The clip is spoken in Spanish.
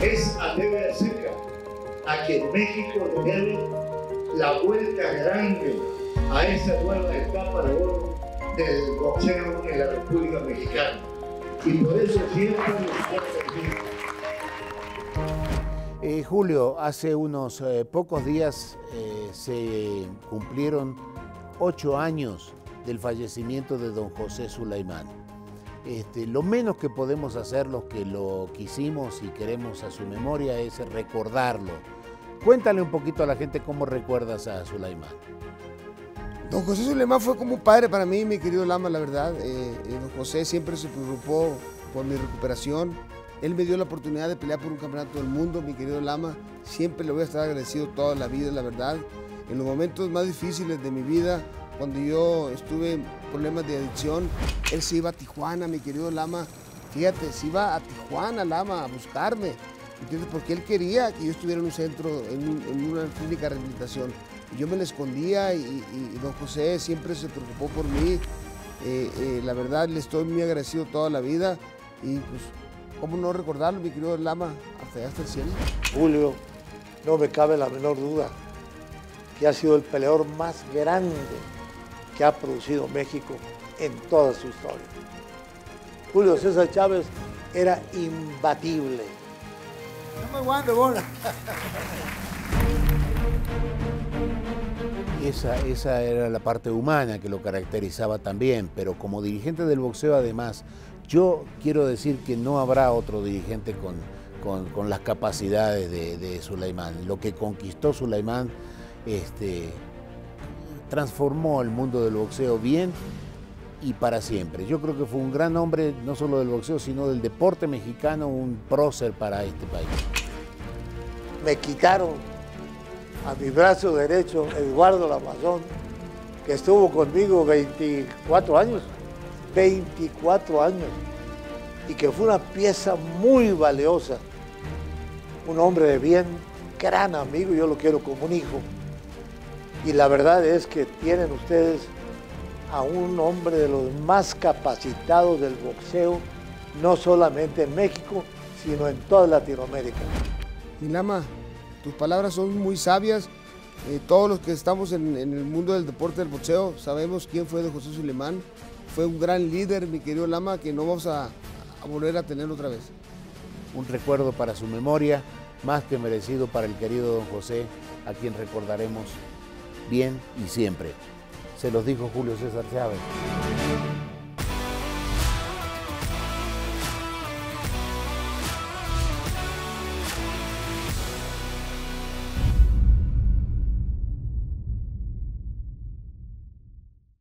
Es a TV Azteca a quien México le debe la vuelta grande a esta nueva etapa de oro del boxeo en la República Mexicana. Y por eso siempre Julio, hace unos pocos días se cumplieron 8 años del fallecimiento de don José Sulaimán. Lo menos que podemos hacer los que lo quisimos y queremos a su memoria es recordarlo. Cuéntale un poquito a la gente cómo recuerdas a Sulaimán. Don José Sulaimán fue como un padre para mí, mi querido Lama, la verdad. Don José siempre se preocupó por mi recuperación. Él me dio la oportunidad de pelear por un campeonato del mundo, mi querido Lama. Siempre le voy a estar agradecido toda la vida, la verdad. En los momentos más difíciles de mi vida, cuando yo estuve en problemas de adicción, él se iba a Tijuana, mi querido Lama. Fíjate, se iba a Tijuana, Lama, a buscarme. ¿Entiendes? Porque él quería que yo estuviera en un centro, en una clínica de rehabilitación. Y yo me la escondía y don José siempre se preocupó por mí. La verdad, le estoy muy agradecido toda la vida. Y pues, ¿cómo no recordarlo, mi querido Lama, hasta el cielo? Julio, no me cabe la menor duda que ha sido el peleador más grande que ha producido México en toda su historia. Julio César Chávez era imbatible. No me guardo, bola. Esa era la parte humana que lo caracterizaba también, pero como dirigente del boxeo además, yo quiero decir que no habrá otro dirigente con las capacidades de Sulaimán. Lo que conquistó Sulaimán transformó el mundo del boxeo bien y para siempre. Yo creo que fue un gran hombre, no solo del boxeo, sino del deporte mexicano, un prócer para este país. Me quitaron a mi brazo derecho Eduardo Lamazón, que estuvo conmigo 24 años, 24 años, y que fue una pieza muy valiosa. Un hombre de bien, gran amigo, yo lo quiero como un hijo. Y la verdad es que tienen ustedes a un hombre de los más capacitados del boxeo, no solamente en México, sino en toda Latinoamérica. Mi Lama, tus palabras son muy sabias. Todos los que estamos en el mundo del deporte del boxeo sabemos quién fue don José Sulaimán. Fue un gran líder, mi querido Lama, que no vamos a volver a tener otra vez. Un recuerdo para su memoria, más que merecido para el querido don José, a quien recordaremos bien y siempre. Se los dijo Julio César Chávez.